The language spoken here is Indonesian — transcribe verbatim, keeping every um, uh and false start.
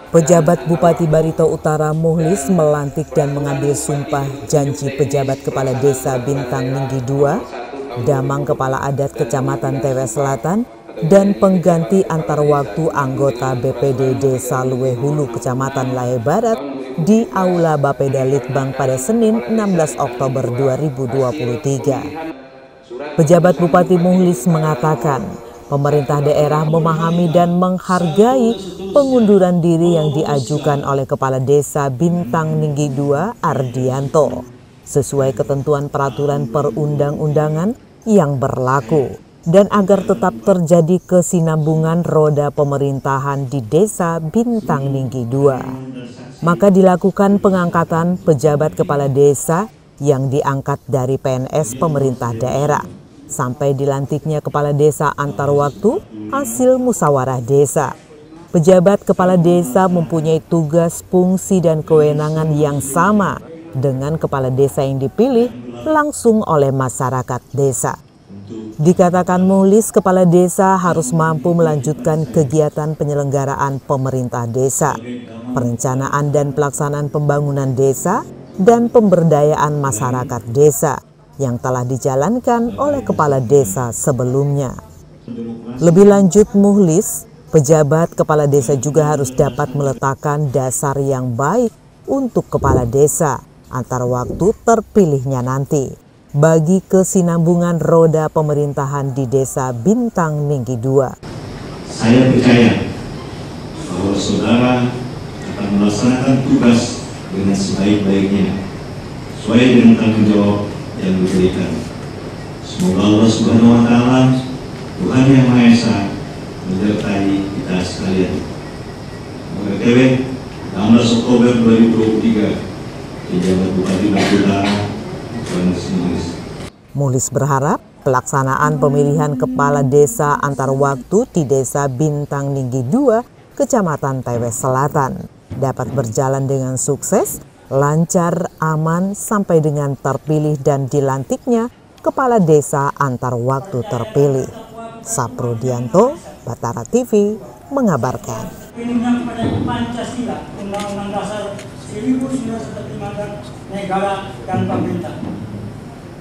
Pejabat Bupati Barito Utara Muhlis melantik dan mengambil sumpah janji pejabat Kepala Desa Bintang Ninggi dua, Damang Kepala Adat Kecamatan Tewes Selatan, dan pengganti antar waktu anggota B P D Desa Luwe Hulu Kecamatan Lae Barat di Aula Bapeda Litbang pada Senin enam belas Oktober dua ribu dua puluh tiga. Pejabat Bupati Muhlis mengatakan, pemerintah daerah memahami dan menghargai pengunduran diri yang diajukan oleh Kepala Desa Bintang Ninggi dua Ardianto sesuai ketentuan peraturan perundang-undangan yang berlaku dan agar tetap terjadi kesinambungan roda pemerintahan di Desa Bintang Ninggi dua. Maka dilakukan pengangkatan pejabat kepala desa yang diangkat dari P N S pemerintah daerah sampai dilantiknya kepala desa antar waktu hasil musyawarah desa. Pejabat kepala desa mempunyai tugas, fungsi, dan kewenangan yang sama dengan kepala desa yang dipilih langsung oleh masyarakat desa. Dikatakan Muhlis, kepala desa harus mampu melanjutkan kegiatan penyelenggaraan pemerintah desa, perencanaan dan pelaksanaan pembangunan desa, dan pemberdayaan masyarakat desa yang telah dijalankan oleh kepala desa sebelumnya. Lebih lanjut, Muhlis, pejabat kepala desa juga harus dapat meletakkan dasar yang baik untuk kepala desa antar waktu terpilihnya nanti bagi kesinambungan roda pemerintahan di Desa Bintang Ninggi dua. Saya percaya bahwa saudara akan melaksanakan tugas dengan sebaik-baiknya sesuai dengan tanggung jawab yang diberikan. Semoga Allah Subhanahu wa Ta'ala, Tuhan Yang Maha Esa, menyertai kita sekalian. O T W enam belas Oktober dua ribu dua puluh tiga, Pejabat Bupati Barito Utara Muhlis. Muhlis berharap pelaksanaan pemilihan kepala desa antar waktu di Desa Bintang Ninggi dua, Kecamatan Tewes Selatan dapat berjalan dengan sukses, lancar, aman sampai dengan terpilih dan dilantiknya kepala desa antar waktu terpilih. Saprodianto, Batara T V mengabarkan. Pilihnya kepada Pancasila, Undang-Undang Dasar seribu sembilan ratus empat puluh lima, negara dan pemerintah.